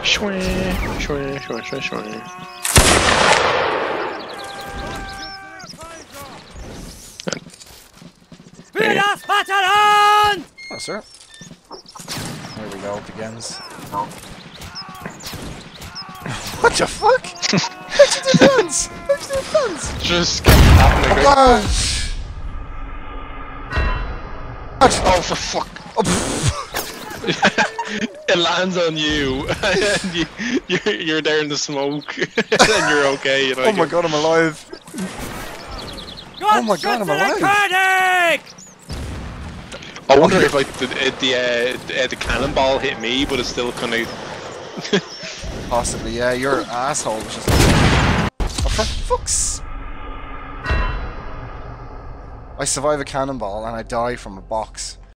Shwee, shwee, shwee, shwee, shwee. Oh, sir. There we go, it begins. What the fuck? How'd you do guns? How'd you do guns? Just kept happening. Oh, Oh, for fuck. It lands on you, and you're there in the smoke, and you're okay. You know, oh my god, I'm alive. Oh my god, I'm alive. I wonder if like the cannonball hit me, but it's still kind of. Possibly, yeah, your asshole was just like... Oh, for fuck's... I survive a cannonball and I die from a box.